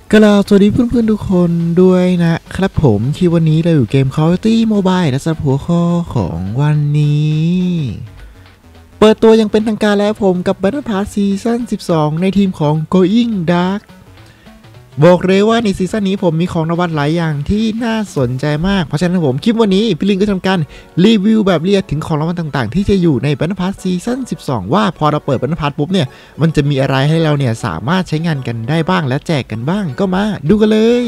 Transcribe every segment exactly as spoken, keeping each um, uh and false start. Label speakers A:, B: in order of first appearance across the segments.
A: ก็เราสวัสดีเพื่อนๆทุกคนด้วยนะครับผมที่วันนี้เราอยู่เกม Call of Duty Mobile และสำหรับหัวข้อของวันนี้เปิดตัวยังเป็นทางการแล้วผมกับ Battle Pass ซีซั่นสิบสองในทีมของ Going Dark บอกเลยว่าในซีซั่นนี้ผมมีของรางวัลหลายอย่างที่น่าสนใจมากเพราะฉะนั้นผมคลิปวันนี้พี่ลิงก็ทำการรีวิวแบบละเอียดถึงของรางวัลต่างๆที่จะอยู่ใน Battle Pass ซีซั่นสิบสองว่าพอเราเปิด Battle Pass ปุ๊บเนี่ยมันจะมีอะไรให้เราเนี่ยสามารถใช้งานกันได้บ้างและแจกกันบ้างก็มาดูกันเลย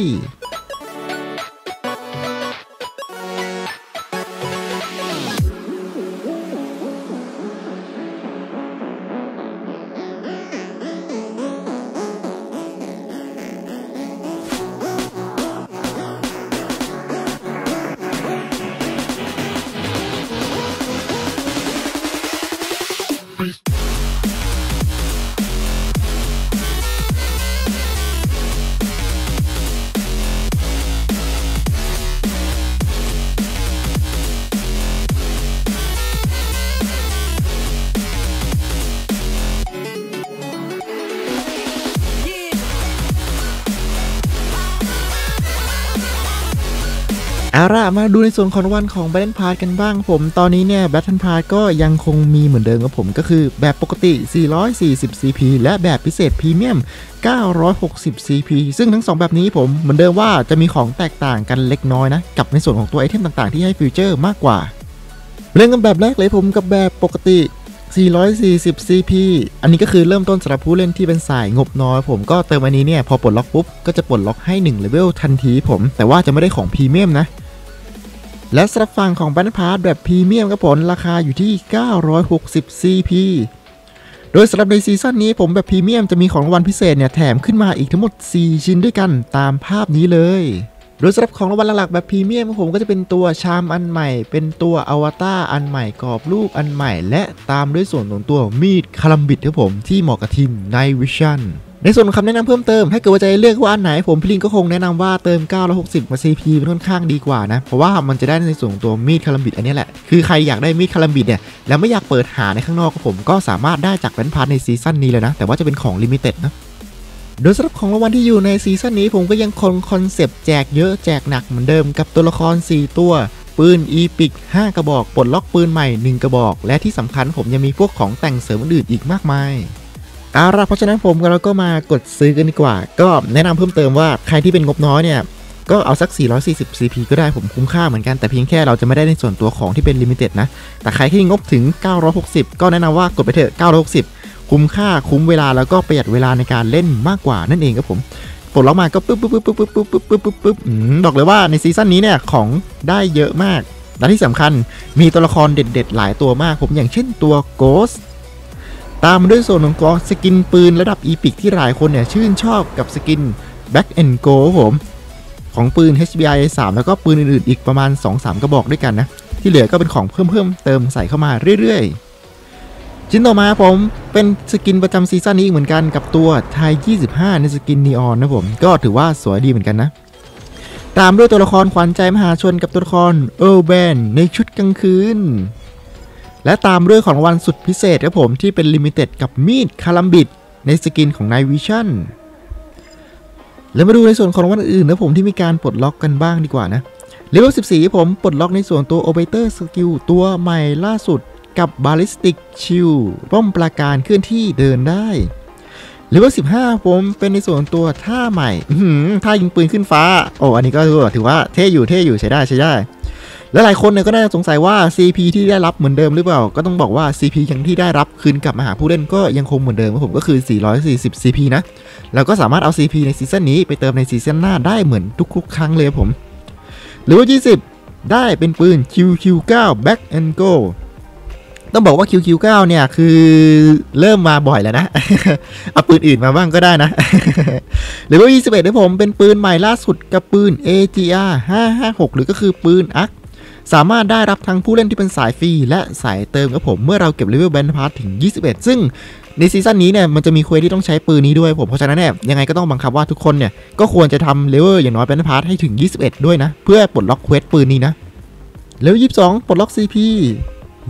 A: เอาล่ะมาดูในส่วนของรางวัลของ Battle Pass กันบ้างผมตอนนี้เนี่ย Battle Pass ก็ยังคงมีเหมือนเดิมกับผมก็คือแบบปกติสี่ร้อยสี่สิบ ซี พี และแบบพิเศษพรีเมียมเก้าร้อยหกสิบ ซี พี ซึ่งทั้งสองแบบนี้ผมเหมือนเดิมว่าจะมีของแตกต่างกันเล็กน้อยนะกับในส่วนของตัวไอเทมต่างๆที่ให้ฟีเจอร์มากกว่าเริ่มกันแบบแรกเลยผมกับแบบปกติสี่ร้อยสี่สิบ ซี พี อันนี้ก็คือเริ่มต้นสำหรับผู้เล่นที่เป็นสายงบน้อยผมก็เติมอันนี้เนี่ยพอปลดล็อกปุ๊บก็จะปลดล็อกให้หนึ่งเลเวลทันทีผมแต่ว่าจะไม่ได้ของพรีเมียมนะและสำหรับฝั่งของ Battle Pass แบบพรีเมียมครับผมราคาอยู่ที่เก้าร้อยหกสิบ ซี พี โดยสำหรับในซีซั่นนี้ผมแบบพรีเมียมจะมีของรางวัลพิเศษเนี่ยแถมขึ้นมาอีกทั้งหมดสี่ชิ้นด้วยกันตามภาพนี้เลยโดยสำหรับของรางวัลหลักๆแบบพรีเมียมผมก็จะเป็นตัวชามอันใหม่เป็นตัวอวตารอันใหม่กรอบรูปอันใหม่และตามด้วยส่วนของตัวมีดคาลัมบิดครับผมที่เหมาะกับทีม Night Visionในส่วนของคำแนะนำเพิ่มเติมให้เกิดว่าจะเลือกว่าอันไหนผมพี่ลิงก็คงแนะนำว่าเติมเก้าร้อยหกสิบมา ซี พี เป็นค่อนข้างดีกว่านะเพราะว่ามันจะได้ในส่วนของตัวมีดคาลัมบิดอันนี้แหละคือใครอยากได้มีดคาลัมบิดเนี่ยแล้วไม่อยากเปิดหาในข้างนอกผมก็สามารถได้จากแบนพาร์ทในซีซั่นนี้เลยนะแต่ว่าจะเป็นของลิมิเต็ดนะโดยสำหรับของรางวัลที่อยู่ในซีซั่นนี้ผมก็ยังคงคอนเซปต์แจกเยอะแจกหนักเหมือนเดิมกับตัวละครสี่ตัวปืนอีพิกห้ากระบอกปลดล็อกปืนใหม่หนึ่งกระบอกและที่สำคัญผมยังมีพวกของแต่งเสริมอื่นอีกมากมายเอาล่ะเพราะฉะนั้นผมเราก็มากดซื้อกันดีกว่าก็แนะนำเพิ่มเติมว่าใครที่เป็นงบน้อยเนี่ยก็เอาสักสี่ร้อยสี่สิบ ซี พี ก็ได้ผมคุ้มค่าเหมือนกันแต่เพียงแค่เราจะไม่ได้ในส่วนตัวของที่เป็นลิมิเต็ดนะแต่ใครที่งบถึงเก้าร้อยหกสิบก็แนะนำว่ากดไปเถอะเก้าร้อยหกสิบคุ้มค่าคุ้มเวลาแล้วก็ประหยัดเวลาในการเล่นมากกว่านั่นเองครับผมปลดล็อกมาก็ปึ๊บปึ๊บปึ๊บปึ๊บปึ๊บปึ๊บปึ๊บปึ๊บปึ๊บบอกเลยว่าในซีซั่นนี้เนี่ยของได้เยอะมากและที่สำคัญมีตัวละครเด็ดๆหลายตัวมากผมอย่างเช่นตัวโกสตามมาด้วยส่วนของกองสกินปืนระดับอีพิกที่หลายคนเนี่ยชื่นชอบกับสกิน Back and Go ผมของปืน เอช บี ไอ สาม แล้วก็ปืนอื่นๆอีกประมาณ สองถึงสาม กระบอกด้วยกันนะที่เหลือก็เป็นของเพิ่มเพิ่มเติมใส่เข้ามาเรื่อยๆชิ้นต่อมาผมเป็นสกินประจำซีซั่นนี้เหมือนกันกับตัวไทยยี่สิบห้าในสกินนีออนนะผมก็ถือว่าสวยดีเหมือนกันนะตามด้วยตัวละครขวัญใจมหาชนกับตัวละครเออร์แบนในชุดกลางคืนและตามด้วยของรางวัลสุดพิเศษครับผมที่เป็นลิมิเต็ดกับมีดคาลัมบิดในสกินของ Night Vision แล้วมาดูในส่วนของรางวัลอื่นนะผมที่มีการปลดล็อกกันบ้างดีกว่านะเลเวลสิบสี่ผมปลดล็อกในส่วนตัว Orbiter Skill ตัวใหม่ล่าสุดกับ Ballistic Shield ป้อมปราการเคลื่อนที่เดินได้เลเวลสิบห้าผมเป็นในส่วนตัวท่าใหม่ท่ายิงปืนขึ้นฟ้าโอ้อันนี้ก็ถือว่าเท่อยู่เท่อยู่ใช้ได้ใช้ได้และหลายคนเนี่ยก็น่าสงสัยว่า ซี พี ที่ได้รับเหมือนเดิมหรือเปล่าก็ต้องบอกว่า ซี พี อย่างที่ได้รับคืนกลับมาหาผู้เล่นก็ยังคงเหมือนเดิมครับผมก็คือสี่ร้อยสี่สิบ ซี พี นะแล้วก็สามารถเอา ซี พี ในซีซั่นนี้ไปเติมในซีซั่นหน้าได้เหมือนทุกๆครั้งเลยผมหรือว่ายี่สิบได้เป็นปืน คิว คิว เก้า Back and Go ต้องบอกว่า คิว คิว เก้า เนี่ยคือเริ่มมาบ่อยแล้วนะ เอาปืนอื่นมาบ้างก็ได้นะ หรือว่ายี่สิบเอ็ดให้ผมเป็นปืนใหม่ล่าสุดกับปืน เอ จี อาร์ ห้าห้าหก หรือก็คือปืนอักสามารถได้รับทั้งผู้เล่นที่เป็นสายฟรีและสายเติมกับผมเมื่อเราเก็บเลเวลแบนพาร์ทถึงยี่สิบเอ็ดซึ่งในซีซั่นนี้เนี่ยมันจะมีเควสที่ต้องใช้ปืนนี้ด้วยผมเพราะฉะนั้นเนี่ยยังไงก็ต้องบังคับว่าทุกคนเนี่ยก็ควรจะทำเลเวลอย่างน้อยแบนพาร์ทให้ถึงยี่สิบเอ็ดด้วยนะเพื่อปลดล็อกเควสปืนนี้นะเลเวลยี่สิบสองปลดล็อก ซี พี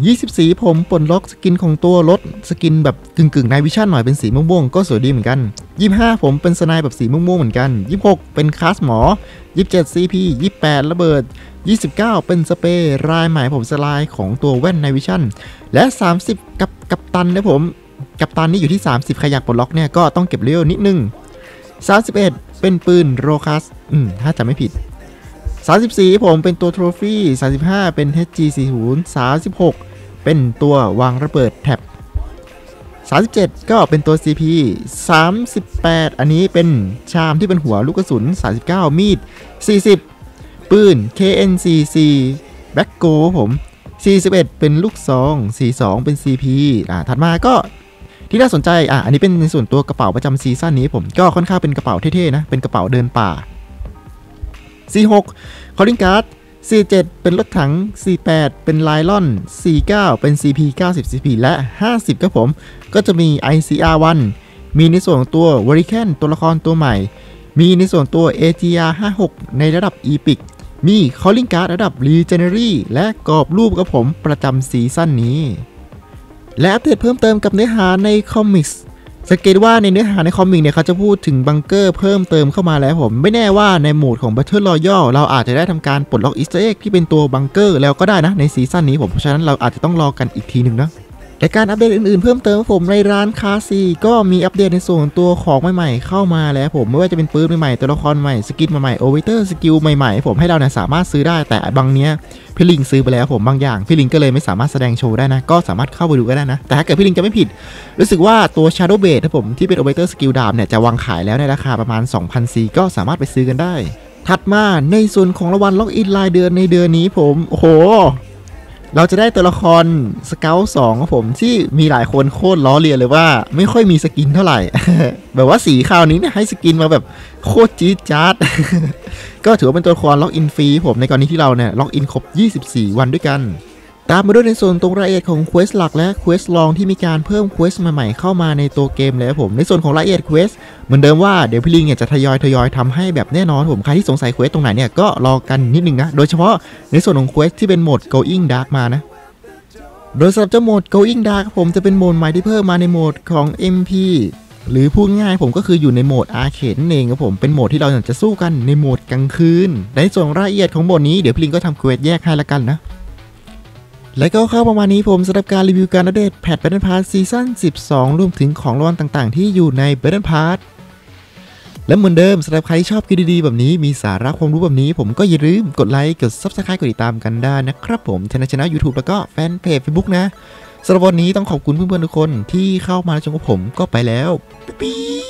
A: ยี่สิบสีผมปลดล็อกสกินของตัวรถสกินแบบกึ่งกึ่งไนวิชั่นหน่อยเป็นสีม่วงๆก็สวยดีเหมือนกันยี่สิบห้าผมเป็นสไนแบบสีม่วงๆเหมือนกันยี่สิบหกเป็นคลาสหมอยี่สิบเจ็ด ซี พี ยี่สิบแปดระเบิดยี่สิบเก้าเป็นสเปรย์ลายใหม่ผมสลายของตัวแว่นไนวิชั่นและสามสิบกับกัปตันนะผมกัปตันนี่อยู่ที่สามสิบใครอยากปลดล็อกเนี่ยก็ต้องเก็บเลเวลนิดนึงสามสิบเอ็ดเป็นปืนโรคัสอืมถ้าจำไม่ผิดสามสิบสี่ผมเป็นตัวโทรฟี่สามสิบห้าเป็น เอช จี สี่สิบ สามสิบหกเป็นตัววางระเบิดแท็บสามสิบเจ็ดก็เป็นตัว ซี พี สามสิบแปดอันนี้เป็นชามที่เป็นหัวลูกกระสุนสามสิบเก้ามีดสี่สิบปืน เค เอ็น ซี ซี แบ็คโกผมสี่สิบเอ็ดเป็นลูกซองสี่สิบสองเป็น ซี พี อ่าถัดมาก็ที่น่าสนใจอ่ะอันนี้เป็นในส่วนตัวกระเป๋าประจำซีซั่นนี้ผมก็ค่อนข้างเป็นกระเป๋าเท่ๆนะเป็นกระเป๋าเดินป่าสี่สิบหกคอลลิ่งการ์ดสี่สิบเจ็ดเป็นรถถังสี่สิบแปดเป็นไลลอนสี่สิบเก้าเป็น ซี พี เก้าสิบ ซี พี และห้าสิบครับผมก็จะมี ไอ ซี อาร์ วัน มีในส่วนตัววอริแคนตัวละครตัวใหม่มีในส่วนตัว เอ จี อาร์ ห้าสิบหกในระดับ Epic มี Calling Card ระดับ Legendary และกรอบรูปกับผมประจำซีซั่นนี้และอัปเดตเพิ่มเติมกับเนื้อหาในคอมิกส์สังเกตว่าในเนื้อหาในคอมิกเนี่ยเขาจะพูดถึงบังเกอร์เพิ่มเติมเข้ามาแล้วผมไม่แน่ว่าในโหมดของ Battle Royale เราอาจจะได้ทำการปลดล็อกอีสเตอร์เอ็กที่เป็นตัวบังเกอร์แล้วก็ได้นะในซีซั่นนี้ผมเพราะฉะนั้นเราอาจจะต้องรอกันอีกทีหนึ่งนะแต่การอัปเดตอื่นๆเพิ่มเติมผมในร้านคาซีก็มีอัปเดตในส่วนตัวของใหม่ๆเข้ามาแล้วผมไม่ว่าจะเป็นปืนใหม่ๆตัวละครใหม่สกินใหม่ๆโอเวอร์สกิลใหม่ๆผมให้เราเนี่ยสามารถซื้อได้แต่บางเนี้ยพี่ลิงซื้อไปแล้วผมบางอย่างพี่ลิงก็เลยไม่สามารถแสดงโชว์ได้นะก็สามารถเข้าไปดูก็ได้นะแต่ถ้าเกิดพี่ลิงจะไม่ผิดรู้สึกว่าตัว Shadow Blade ผมที่เป็นโอเวอร์สกิลดาบเนี่ยจะวางขายแล้วในราคาประมาณ สองพัน ซี ก็สามารถไปซื้อกันได้ถัดมาในส่วนของรางวัลล็อกอินรายเดือนในเดือนนี้ผมโอ้โหเราจะได้ตัวละครสเกลสองครับผมที่มีหลายคนโคตรล้อเลียนเลยว่าไม่ค่อยมีสกินเท่าไหร่ แบบว่าสีคราวนี้เนี่ยให้สกินมาแบบโคตรจี๊ดจ๊าด ก็ถือว่าเป็นตัวละครล็อกอินฟรีผมในกรณีที่เราเนี่ยล็อกอินครบยี่สิบสี่วันด้วยกันตามมาด้วยในส่วนตรงรายละเอียดของเควสหลักและเควสลองที่มีการเพิ่มเควสใหม่ๆเข้ามาในตัวเกมแล้วผมในส่วนของรายละเอียดเควสเหมือนเดิมว่าเดี๋ยวพี่ลิงเนี่ยจะทยอยทยอยทำให้แบบแน่นอนผมใครที่สงสัยเควสตรงไหนเนี่ยก็รอกันนิดนึงนะโดยเฉพาะในส่วนของเควสที่เป็นโหมด Going Dark มานะโดยสำหรับเจ้าโหมด Going Dark ผมจะเป็นโหมดใหม่ที่เพิ่มมาในโหมดของ เอ็ม พี หรือพูดง่ายผมก็คืออยู่ในโหมดอาร์เคดนั่นเองครับผมเป็นโหมดที่เราจะสู้กันในโหมดกลางคืนในส่วนรายละเอียดของโหมดนี้เดี๋ยวพี่ลิงก็ทำเควสแยกให้ละกันนะและก็เข้าประมาณนี้ผมสำหรับการรีวิวการอัปเดตแพท Battle Pass ซีซั่นสิบสองรวมถึงของรางวัลต่างๆที่อยู่ใน Battle Pass และเหมือนเดิมสำหรับใครที่ชอบคลิปดีๆแบบนี้มีสาระความรู้แบบนี้ผมก็อย่าลืมกดไลค์กด ซับสไครบ์ กดติดตามกันได้นะครับผมช่องช่อง YouTube แล้วก็แฟนเพจ Facebook นะสำหรับวันนี้ต้องขอบคุณเพื่อนๆทุกคนที่เข้ามาชมกับผมก็ไปแล้วปิ๊